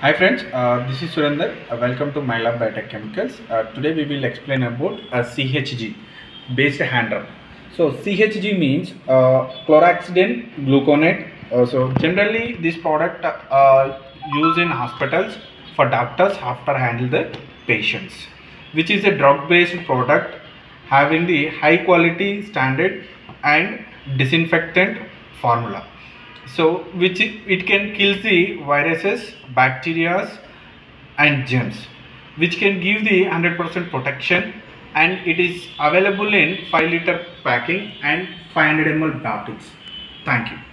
Hi friends, this is Surendra. Welcome to Mylab Biotech Chemicals. Today we will explain about CHG based Handrub. So CHG means chlorhexidine gluconate. So generally this product used in hospitals for doctors after handle the patients, which is a drug based product having the high quality standard and disinfectant formula. So which it can kill the viruses, bacteria and germs, which can give the 100% protection, and it is available in 5 liter packing and 500 ml bottles. Thank you.